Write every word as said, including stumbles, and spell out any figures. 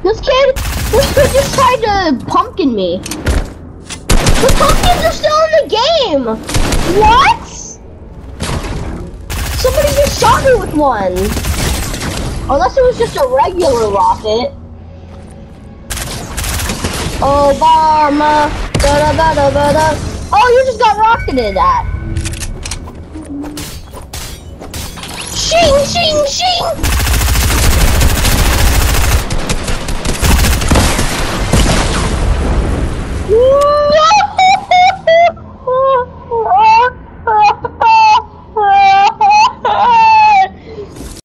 This kid, this kid just tried to pumpkin me. The pumpkins are still in the game! What? Somebody just shot me with one. Unless it was just a regular rocket. Obama. Da da da da da da. Oh, you just got rocketed at. Shing, shing, shing!